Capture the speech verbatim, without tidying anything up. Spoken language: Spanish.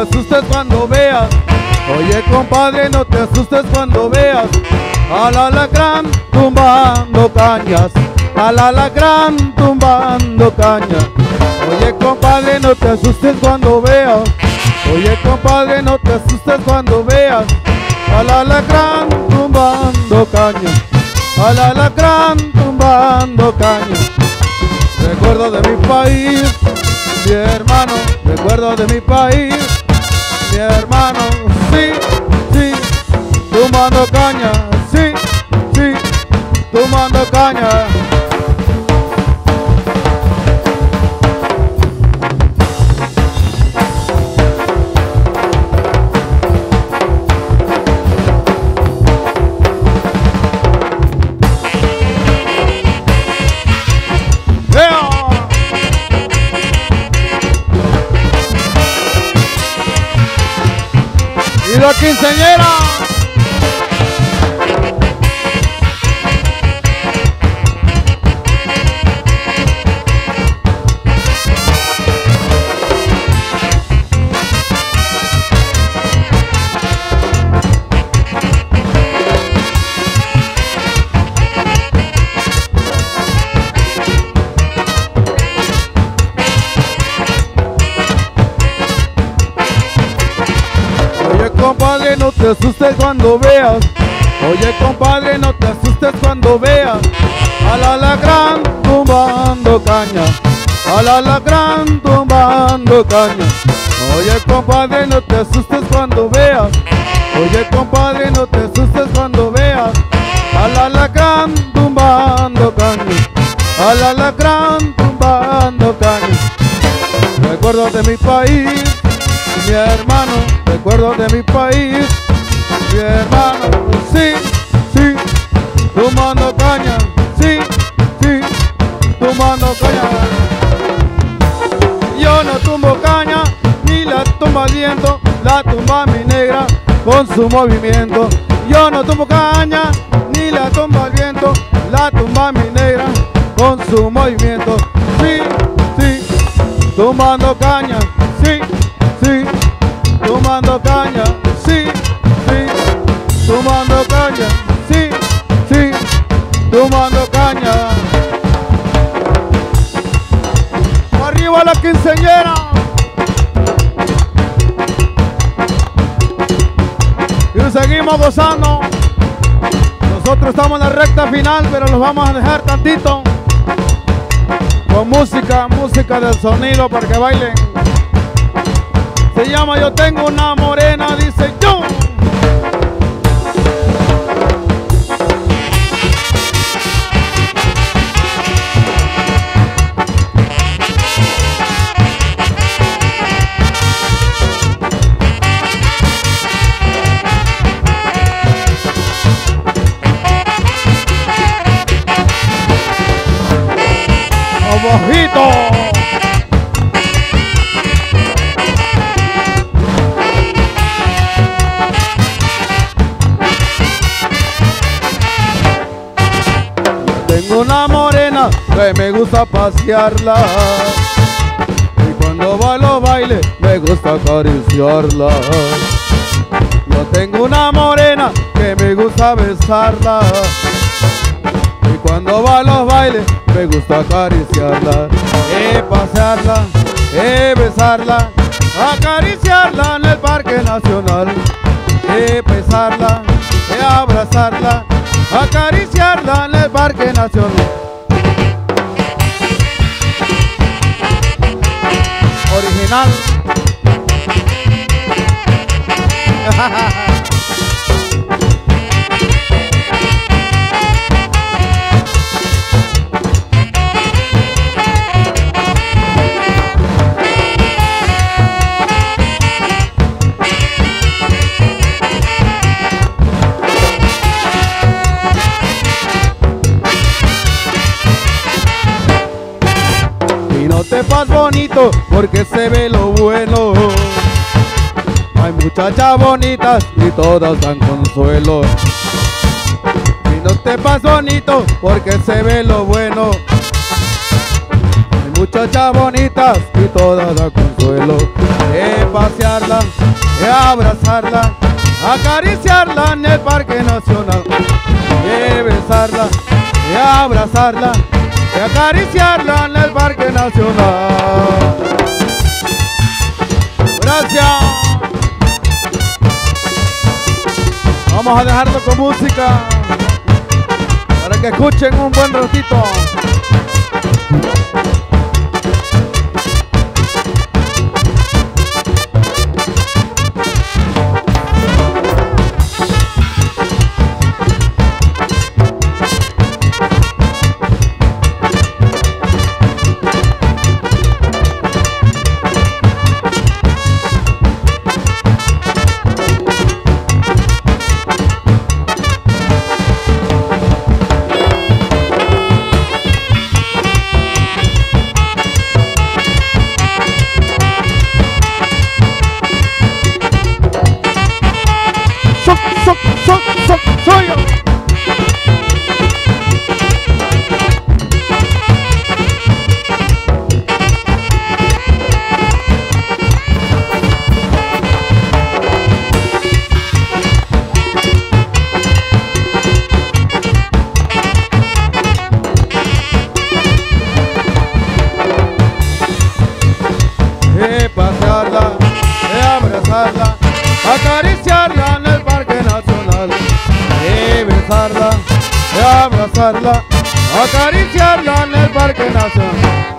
asustes cuando veas. Oye compadre, no te asustes cuando veas al alacrán tumbando cañas, al alacrán tumbando cañas. Oye compadre, no te asustes cuando veas. Oye compadre, no te asustes cuando veas al alacrán tumbando cañas, al alacrán tumbando cañas. Recuerdo de mi país, mi hermano, recuerdo de mi país, mi hermano, sí, sí, tumbando caña, sí, sí, tumbando caña. Y la quinceañera. Compadre, no te asustes cuando veas. Oye compadre, no te asustes cuando veas al alacrán tumbando caña, al alacrán tumbando caña. Oye compadre, no te asustes cuando veas. Oye compadre, no te asustes cuando veas al alacrán tumbando caña, al alacrán tumbando caña. Recuerdo de mi país, mi hermano, recuerdo de mi país, mi hermano, sí, sí, tumbando caña, sí, sí, tumbando caña. Yo no tumbo caña, ni la tumba el viento, la tumba mi negra con su movimiento. Yo no tumbo caña, ni la tumba el viento, la tumba mi negra con su movimiento. Sí, sí, tumbando caña, sí, sí, tumbando caña, sí, sí, tumbando caña, sí, sí, tumbando caña. Arriba la quinceañera. Y seguimos gozando. Nosotros estamos en la recta final, pero los vamos a dejar tantito con música, música del sonido para que bailen. Se llama Yo tengo una morena, dice yo. Bajito. Tengo una morena que me gusta pasearla, y cuando va a los bailes me gusta acariciarla. Yo tengo una morena que me gusta besarla, y cuando va a los bailes me gusta acariciarla, eh, pasearla, eh, besarla, acariciarla en el Parque Nacional, eh, besarla, eh, abrazarla, acariciarla en el Parque Nacional. Original. Sepas bonito porque se ve lo bueno. Hay muchachas bonitas y todas dan consuelo. Y no te pas bonito porque se ve lo bueno. Hay muchachas bonitas y todas da consuelo. De pasearla, de abrazarla, acariciarla en el Parque Nacional. De besarla, de abrazarla, de acariciarla en el Parque Nacional. Gracias. Vamos a dejarlo con música para que escuchen un buen ratito. Soy, soy, soy, soy yo. De pasearla, de abrazarla, acariciarla en el Parque Nacional. De besarla, de abrazarla, acariciarla en el Parque Nacional.